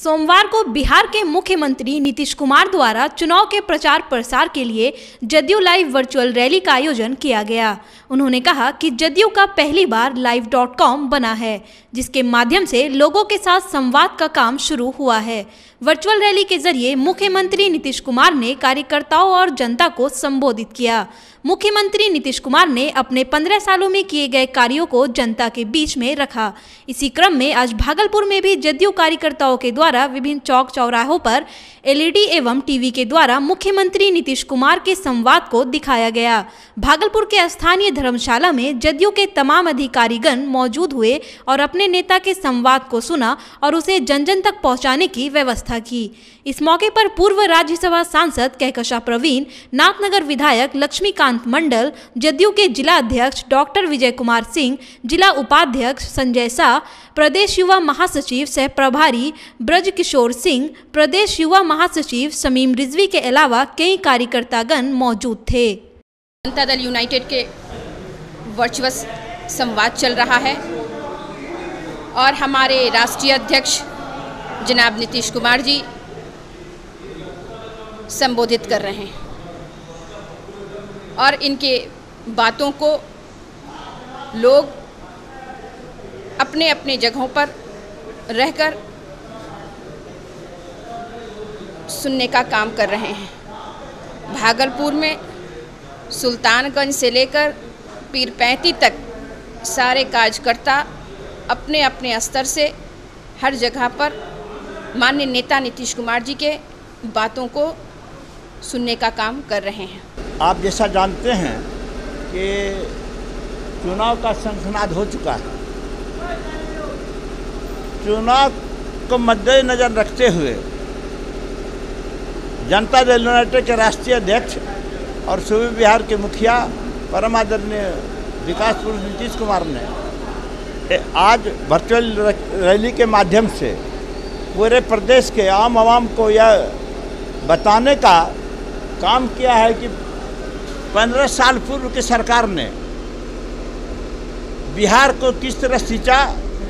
सोमवार को बिहार के मुख्यमंत्री नीतीश कुमार द्वारा चुनाव के प्रचार प्रसार के लिए जदयू लाइव वर्चुअल रैली का आयोजन किया गया। उन्होंने कहा कि जदयू का पहली बार live.com बना है, जिसके माध्यम से लोगों के साथ संवाद का काम शुरू हुआ है। वर्चुअल रैली के जरिए मुख्यमंत्री नीतीश कुमार ने कार्यकर्ताओं और जनता को संबोधित किया। मुख्यमंत्री नीतीश कुमार ने अपने 15 सालों में किए गए कार्यों को जनता के बीच में रखा। इसी क्रम में आज भागलपुर में भी जदयू कार्यकर्ताओं के द्वारा विभिन्न चौक चौराहों पर एलईडी एवं टीवी के द्वारा मुख्यमंत्री नीतीश कुमार के संवाद को दिखाया गया। भागलपुर के स्थानीय धर्मशाला में जदयू के तमाम अधिकारीगण मौजूद हुए और अपने नेता के संवाद को सुना और उसे जन जन तक पहुंचाने की व्यवस्था की। इस मौके पर पूर्व राज्यसभा सांसद कहकशा प्रवीण, नाथनगर विधायक लक्ष्मीकांत मंडल, जदयू के जिला अध्यक्ष डॉक्टर विजय कुमार सिंह, जिला उपाध्यक्ष संजय शाह, प्रदेश युवा महासचिव सह प्रभारी ब्रज किशोर सिंह, प्रदेश युवा महासचिव शमीम रिजवी के अलावा कई कार्यकर्तागण मौजूद थे। जनता दल यूनाइटेड के वर्चुअल संवाद चल रहा है और हमारे राष्ट्रीय अध्यक्ष जनाब नीतीश कुमार जी संबोधित कर रहे हैं और इनके बातों को लोग अपने अपने जगहों पर रहकर सुनने का काम कर रहे हैं। भागलपुर में सुल्तानगंज से लेकर पीरपैंती तक सारे कार्यकर्ता अपने अपने स्तर से हर जगह पर माननीय नेता नीतीश कुमार जी के बातों को सुनने का काम कर रहे हैं। आप जैसा जानते हैं कि चुनाव का शंखनाद हो चुका है। चुनाव को मद्देनजर रखते हुए जनता दल यूनाइटेड के राष्ट्रीय अध्यक्ष और सूबे बिहार के मुखिया परम आदरणीय विकास पुरुष नीतीश कुमार ने आज वर्चुअल रैली के माध्यम से पूरे प्रदेश के आम आवाम को यह बताने का काम किया है कि 15 साल पूर्व की सरकार ने बिहार को किस तरह सींचा,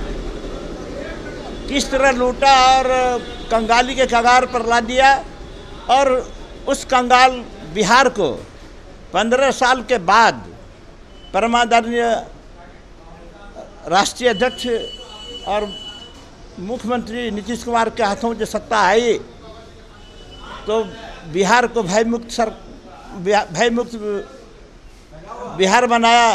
किस तरह लूटा और कंगाली के कगार पर ला दिया और उस कंगाल बिहार को 15 साल के बाद परमादरणीय राष्ट्रीय अध्यक्ष और मुख्यमंत्री नीतीश कुमार के हाथों जो सत्ता आई तो बिहार को भयमुक्त बिहार बनाया।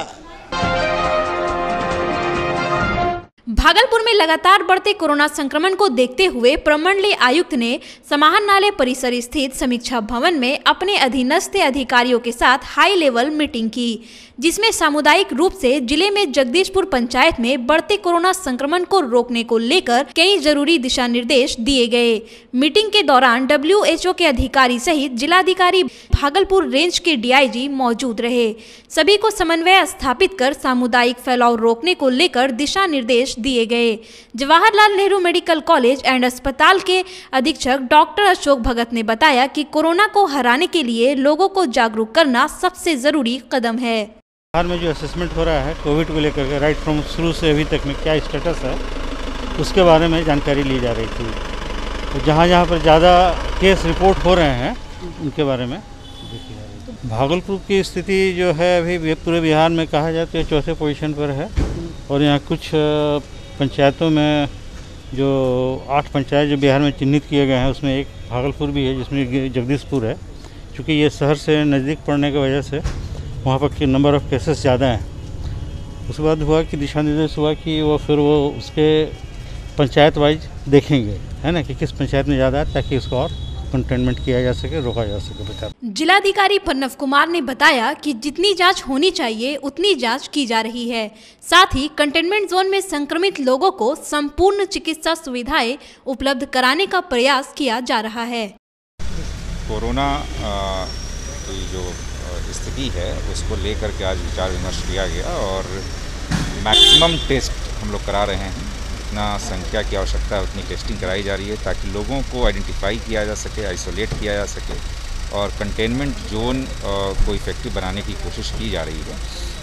भागलपुर में लगातार बढ़ते कोरोना संक्रमण को देखते हुए प्रमंडलीय आयुक्त ने समाहरणालय परिसर स्थित समीक्षा भवन में अपने अधीनस्थ अधिकारियों के साथ हाई लेवल मीटिंग की, जिसमें सामुदायिक रूप से जिले में जगदीशपुर पंचायत में बढ़ते कोरोना संक्रमण को रोकने को लेकर कई जरूरी दिशा निर्देश दिए गए। मीटिंग के दौरान WHO के अधिकारी सहित जिलाधिकारी भागलपुर रेंज के DIG मौजूद रहे। सभी को समन्वय स्थापित कर सामुदायिक फैलाव रोकने को लेकर दिशा निर्देश दिए गए। Jawaharlal Nehru medical college and अस्पताल के अधीक्षक डॉक्टर अशोक भगत ने बताया कि कोरोना को हराने के लिए लोगों को जागरूक करना सबसे जरूरी कदम है। बिहार में जो असेसमेंट हो रहा है कोविड को लेकर के राइट फ्रॉम शुरू से अभी तक में क्या स्टेटस है उसके बारे में जानकारी ली जा रही थी। तो जहाँ पर ज़्यादा केस रिपोर्ट हो रहे हैं उनके बारे में देखी जा रही थी। भागलपुर की स्थिति जो है अभी पूरे बिहार में कहा जाए तो 4थे पोजीशन पर है और यहाँ कुछ पंचायतों में जो 8 पंचायत जो बिहार में चिन्हित किए गए हैं उसमें एक भागलपुर भी है जिसमें जगदीशपुर है। चूँकि ये शहर से नज़दीक पड़ने की वजह से वहाँ पर के नंबर ऑफ़ केसेस ज़्यादा हैं। उसके बाद हुआ कि दिशा निर्देश हुआ कि फिर वो उसके पंचायत वाइज देखेंगे, है ना, कि किस पंचायत में ज़्यादा है ताकि उसको और कंटेनमेंट किया जा सके, रोका जा सके बचा। जिलाधिकारी प्रणव कुमार ने बताया कि जितनी जांच होनी चाहिए उतनी जांच की जा रही है। साथ ही कंटेनमेंट जोन में संक्रमित लोगों को संपूर्ण चिकित्सा सुविधाएं उपलब्ध कराने का प्रयास किया जा रहा है। कोरोना की जो स्थिति है उसको लेकर के आज विचार विमर्श किया गया और मैक्सिमम टेस्ट हम लोग करा रहे हैं। जितना संख्या की आवश्यकता है उतनी टेस्टिंग कराई जा रही है ताकि लोगों को आइडेंटिफाई किया जा सके, आइसोलेट किया जा सके और कंटेनमेंट जोन को इफेक्टिव बनाने की कोशिश की जा रही है।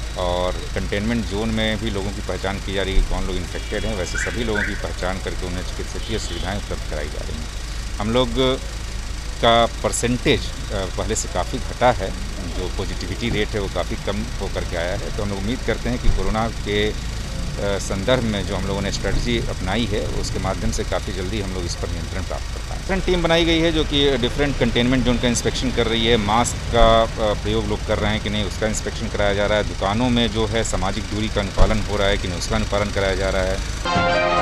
और कंटेनमेंट जोन में भी लोगों की पहचान की जा रही है, कौन लोग इन्फेक्टेड हैं। वैसे सभी लोगों की पहचान करके उन्हें चिकित्सकीय सुविधाएं उपलब्ध कराई जा रही हैं। हम लोग का परसेंटेज पहले से काफ़ी घटा है, जो पॉजिटिविटी रेट है वो काफ़ी कम होकर के आया है। तो हम लोग उम्मीद करते हैं कि कोरोना के संदर्भ में जो हम लोगों ने स्ट्रेटजी अपनाई है उसके माध्यम से काफ़ी जल्दी हम लोग इस पर नियंत्रण प्राप्त कर पाएँ। डिफरेंट टीम बनाई गई है जो कि डिफरेंट कंटेनमेंट जोन का इंस्पेक्शन कर रही है। मास्क का प्रयोग लोग कर रहे हैं कि नहीं उसका इंस्पेक्शन कराया जा रहा है। दुकानों में जो है सामाजिक दूरी का अनुपालन हो रहा है कि नहीं उसका अनुपालन कराया जा रहा है।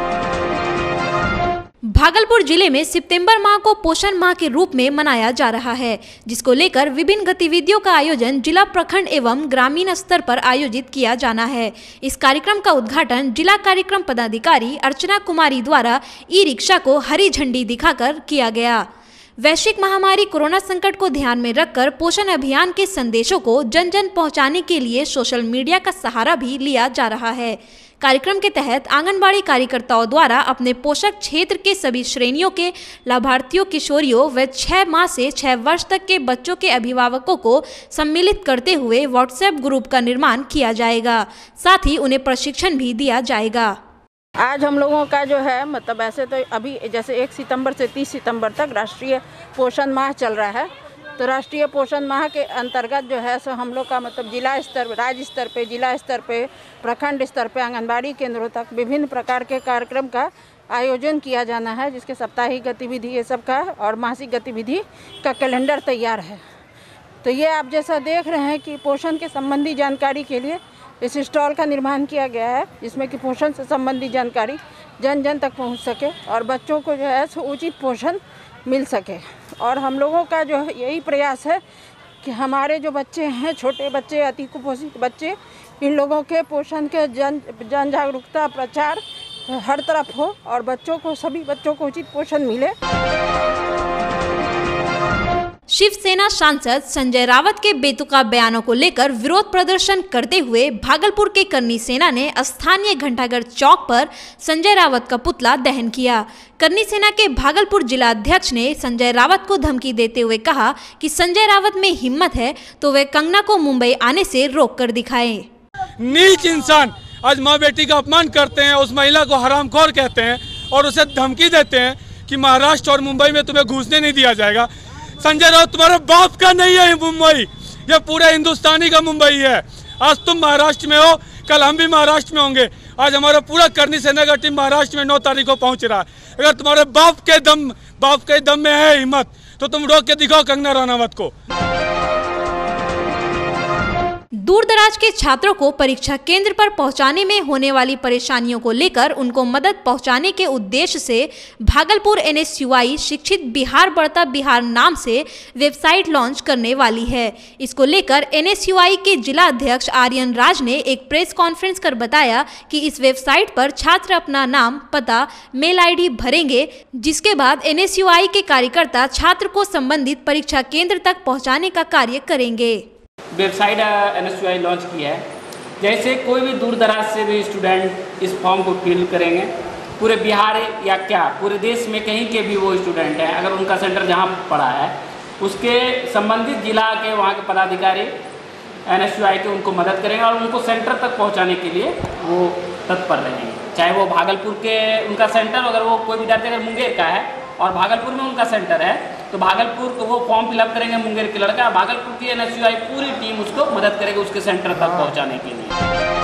भागलपुर जिले में सितंबर माह को पोषण माह के रूप में मनाया जा रहा है, जिसको लेकर विभिन्न गतिविधियों का आयोजन जिला, प्रखंड एवं ग्रामीण स्तर पर आयोजित किया जाना है। इस कार्यक्रम का उद्घाटन जिला कार्यक्रम पदाधिकारी अर्चना कुमारी द्वारा ई रिक्शा को हरी झंडी दिखाकर किया गया। वैश्विक महामारी कोरोना संकट को ध्यान में रखकर पोषण अभियान के संदेशों को जन जन पहुंचाने के लिए सोशल मीडिया का सहारा भी लिया जा रहा है। कार्यक्रम के तहत आंगनबाड़ी कार्यकर्ताओं द्वारा अपने पोषक क्षेत्र के सभी श्रेणियों के लाभार्थियों, किशोरियों व 6 माह से 6 वर्ष तक के बच्चों के अभिभावकों को सम्मिलित करते हुए व्हाट्सएप ग्रुप का निर्माण किया जाएगा। साथ ही उन्हें प्रशिक्षण भी दिया जाएगा। आज हम लोगों का जो है मतलब ऐसे तो अभी जैसे 1 सितंबर से 30 सितंबर तक राष्ट्रीय पोषण माह चल रहा है। तो राष्ट्रीय पोषण माह के अंतर्गत जो है सो हम लोग का मतलब जिला स्तर, राज्य स्तर पे, जिला स्तर पे, प्रखंड स्तर पे, आंगनबाड़ी केंद्रों तक विभिन्न प्रकार के कार्यक्रम का आयोजन किया जाना है, जिसके साप्ताहिक गतिविधि ये सब का और मासिक गतिविधि का कैलेंडर तैयार है। तो ये आप जैसा देख रहे हैं कि पोषण के संबंधी जानकारी के लिए इस स्टॉल का निर्माण किया गया है, जिसमें कि पोषण से संबंधित जानकारी जन जन तक पहुंच सके और बच्चों को जो है सो उचित पोषण मिल सके। और हम लोगों का जो यही प्रयास है कि हमारे जो बच्चे हैं, छोटे बच्चे, अति कुपोषित बच्चे, इन लोगों के पोषण के जन जागरूकता प्रचार हर तरफ हो और बच्चों को, सभी बच्चों को उचित पोषण मिले। शिवसेना सांसद संजय रावत के बेतुका बयानों को लेकर विरोध प्रदर्शन करते हुए भागलपुर के करनी सेना ने स्थानीय घंटाघर चौक पर संजय रावत का पुतला दहन किया। करनी सेना के भागलपुर जिला अध्यक्ष ने संजय रावत को धमकी देते हुए कहा कि संजय रावत में हिम्मत है तो वे कंगना को मुंबई आने से रोक कर दिखाएं। नीच इंसान आज माँ बेटी का अपमान करते हैं, उस महिला को हरामखोर कहते हैं और उसे धमकी देते हैं कि महाराष्ट्र और मुंबई में तुम्हें घुसने नहीं दिया जाएगा। संजय राउत तुम्हारे बाप का नहीं है मुंबई, ये पूरे हिंदुस्तानी का मुंबई है। आज तुम महाराष्ट्र में हो, कल हम भी महाराष्ट्र में होंगे। आज हमारा पूरा करनी सेना का टीम महाराष्ट्र में 9 तारीख को पहुंच रहा है। अगर तुम्हारे बाप के दम में है हिम्मत तो तुम रोक के दिखाओ कंगना रनावत को। दूर दराज के छात्रों को परीक्षा केंद्र पर पहुंचाने में होने वाली परेशानियों को लेकर उनको मदद पहुंचाने के उद्देश्य से भागलपुर NSUI शिक्षित बिहार बढ़ता बिहार नाम से वेबसाइट लॉन्च करने वाली है। इसको लेकर NSUI के जिला अध्यक्ष आर्यन राज ने एक प्रेस कॉन्फ्रेंस कर बताया कि इस वेबसाइट पर छात्र अपना नाम, पता, मेल ID भरेंगे, जिसके बाद NSUI के कार्यकर्ता छात्र को संबंधित परीक्षा केंद्र तक पहुँचाने का कार्य करेंगे। वेबसाइट NSUI लॉन्च किया है, जैसे कोई भी दूर दराज से भी स्टूडेंट इस फॉर्म को फिल करेंगे, पूरे बिहार या क्या पूरे देश में कहीं के भी वो स्टूडेंट हैं, अगर उनका सेंटर जहाँ पड़ा है उसके संबंधित जिला के वहाँ के पदाधिकारी NSUI के उनको मदद करेंगे और उनको सेंटर तक पहुँचाने के लिए वो तत्पर रहेंगे। चाहे वो भागलपुर के उनका सेंटर, अगर वो कोई विद्यार्थी अगर मुंगेर का है और भागलपुर में उनका सेंटर है तो भागलपुर को वो फॉर्म फिलअप करेंगे मुंगेर के लड़का, भागलपुर की NSUI पूरी टीम उसको मदद करेगी उसके सेंटर तक पहुंचाने के लिए।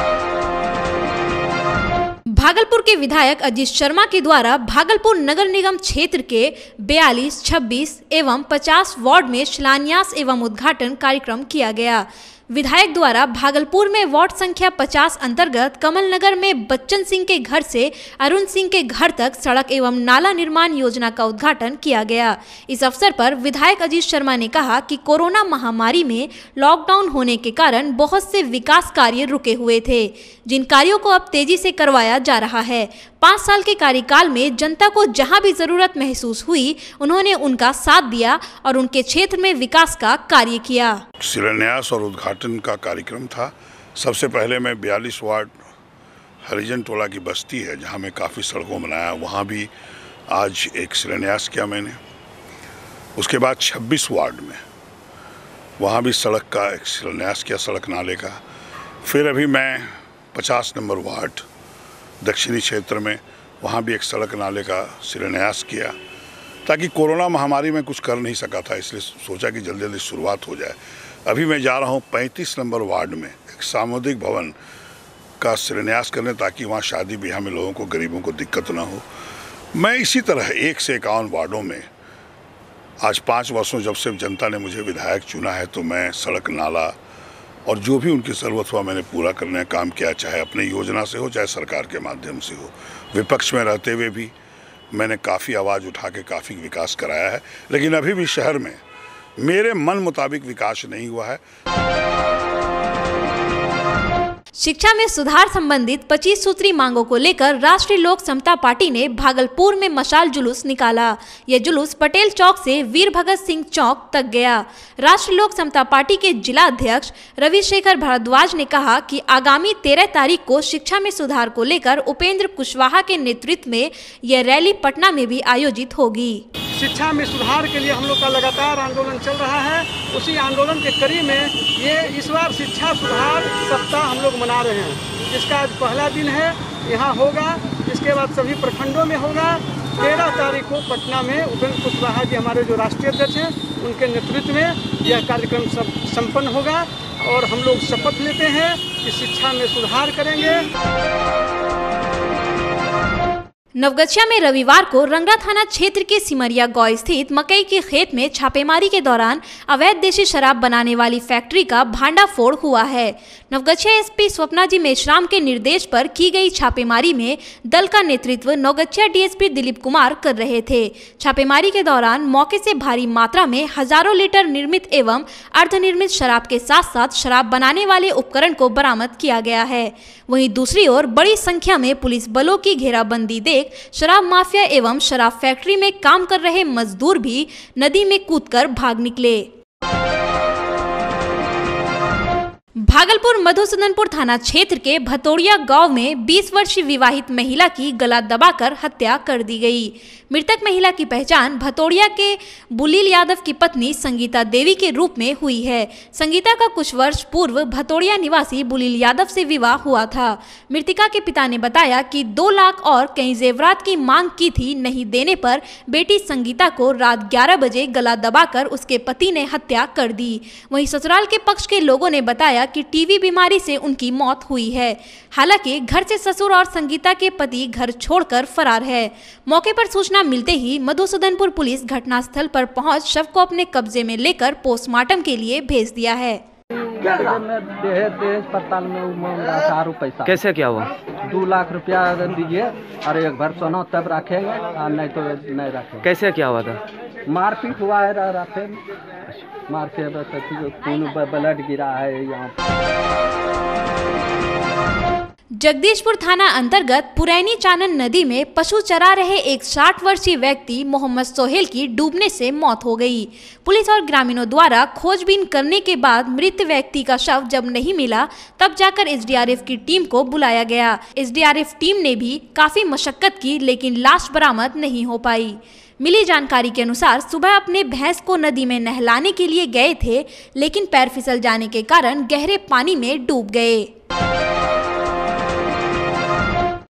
भागलपुर के विधायक अजीत शर्मा के द्वारा भागलपुर नगर निगम क्षेत्र के 42, 26 एवं 50 वार्ड में शिलान्यास एवं उद्घाटन कार्यक्रम किया गया। विधायक द्वारा भागलपुर में वार्ड संख्या 50 अंतर्गत कमल नगर में बच्चन सिंह के घर से अरुण सिंह के घर तक सड़क एवं नाला निर्माण योजना का उद्घाटन किया गया। इस अवसर पर विधायक अजीत शर्मा ने कहा कि कोरोना महामारी में लॉकडाउन होने के कारण बहुत से विकास कार्य रुके हुए थे, जिन कार्यों को अब तेजी से करवाया जा रहा है। 5 साल के कार्यकाल में जनता को जहां भी जरूरत महसूस हुई उन्होंने उनका साथ दिया और उनके क्षेत्र में विकास का कार्य किया। शिलान्यास और उद्घाटन का कार्यक्रम था। सबसे पहले मैं 42 वार्ड हरिजन टोला की बस्ती है जहां मैं काफ़ी सड़कों बनाया, वहां भी आज एक शिलान्यास किया मैंने। उसके बाद 26 वार्ड में वहां भी सड़क का एक शिलान्यास किया, सड़क नाले का। फिर अभी मैं 50 नंबर वार्ड दक्षिणी क्षेत्र में वहाँ भी एक सड़क नाले का शिलान्यास किया, ताकि कोरोना महामारी में कुछ कर नहीं सका था, इसलिए सोचा कि जल्दी जल्दी शुरुआत हो जाए। अभी मैं जा रहा हूँ 35 नंबर वार्ड में एक सामुदायिक भवन का शिलान्यास करने, ताकि वहाँ शादी ब्याह में लोगों को, गरीबों को दिक्कत ना हो। मैं इसी तरह 1 से 51 वार्डों में आज 5 वर्षों जब से जनता ने मुझे विधायक चुना है, तो मैं सड़क नाला और जो भी उनकी ज़रूरत हुआ मैंने पूरा करने का काम किया, चाहे अपनी योजना से हो चाहे सरकार के माध्यम से हो। विपक्ष में रहते हुए भी मैंने काफ़ी आवाज़ उठा के काफ़ी विकास कराया है, लेकिन अभी भी शहर में मेरे मन मुताबिक विकास नहीं हुआ है। शिक्षा में सुधार संबंधित 25 सूत्री मांगों को लेकर राष्ट्रीय लोक समता पार्टी ने भागलपुर में मशाल जुलूस निकाला। यह जुलूस पटेल चौक से वीर भगत सिंह चौक तक गया। राष्ट्रीय लोक समता पार्टी के जिला अध्यक्ष रविशेखर भारद्वाज ने कहा कि आगामी 13 तारीख को शिक्षा में सुधार को लेकर उपेंद्र कुशवाहा के नेतृत्व में यह रैली पटना में भी आयोजित होगी। शिक्षा में सुधार के लिए हम लोग का लगातार आंदोलन चल रहा है। उसी आंदोलन के कड़ी में ये इस बार शिक्षा सुधार सप्ताह हम लोग मना रहे हैं, जिसका आज पहला दिन है। यहाँ होगा, इसके बाद सभी प्रखंडों में होगा। 13 तारीख को पटना में उपेंद्र कुशवाहा जी हमारे जो राष्ट्रीय अध्यक्ष हैं, उनके नेतृत्व में यह कार्यक्रम संपन्न होगा और हम लोग शपथ लेते हैं कि शिक्षा में सुधार करेंगे। नवगछिया में रविवार को रंगरा थाना क्षेत्र के सिमरिया गांव स्थित मकई के खेत में छापेमारी के दौरान अवैध देशी शराब बनाने वाली फैक्ट्री का भांडाफोड़ हुआ है। नवगछिया एसपी स्वप्ना जी मेश्राम के निर्देश पर की गई छापेमारी में दल का नेतृत्व नवगछिया डीएसपी दिलीप कुमार कर रहे थे। छापेमारी के दौरान मौके से भारी मात्रा में हजारों लीटर निर्मित एवं अर्धनिर्मित शराब के साथ साथ शराब बनाने वाले उपकरण को बरामद किया गया है। वहीं दूसरी ओर बड़ी संख्या में पुलिस बलों की घेराबंदी देख शराब माफिया एवं शराब फैक्ट्री में काम कर रहे मजदूर भी नदी में कूदकर भाग निकले। भागलपुर मधुसूदनपुर थाना क्षेत्र के भतोड़िया गांव में 20 वर्षीय विवाहित महिला की गला दबाकर हत्या कर दी गई। मृतक महिला की पहचान भतोड़िया के बुलील यादव की पत्नी संगीता देवी के रूप में हुई है। संगीता का कुछ वर्ष पूर्व भतोड़िया निवासी बुलील यादव से विवाह हुआ था। मृतिका के पिता ने बताया कि 2 लाख और कई जेवरात की मांग की थी। नहीं देने पर बेटी संगीता को रात 11 बजे गला दबाकर उसके पति ने हत्या कर दी। वहीं ससुराल के पक्ष के लोगों ने बताया कि टीबी बीमारी से उनकी मौत हुई है। हालांकि घर से ससुर और संगीता के पति घर छोड़कर फरार है। मौके पर सूचना मिलते ही मधुसूदनपुर पुलिस घटनास्थल पर पहुंच शव को अपने कब्जे में लेकर पोस्टमार्टम के लिए भेज दिया है। अस्पताल में 4 पैसा कैसे क्या हुआ? 2 लाख रुपया दीजिए और एक भर सोना तब रखेंगे और नहीं तो नहीं रखेंगे। कैसे क्या हुआ था? मारपीट हुआ है, रात मार के खून ब्लड गिरा है यहाँ। जगदीशपुर थाना अंतर्गत पुरैनी चानन नदी में पशु चरा रहे एक 60 वर्षीय व्यक्ति मोहम्मद सोहेल की डूबने से मौत हो गई। पुलिस और ग्रामीणों द्वारा खोजबीन करने के बाद मृत व्यक्ति का शव जब नहीं मिला, तब जाकर एसडीआरएफ की टीम को बुलाया गया। एसडीआरएफ टीम ने भी काफी मशक्कत की, लेकिन लाश बरामद नहीं हो पाई। मिली जानकारी के अनुसार सुबह अपने भैंस को नदी में नहलाने के लिए गए थे, लेकिन पैर फिसल जाने के कारण गहरे पानी में डूब गए।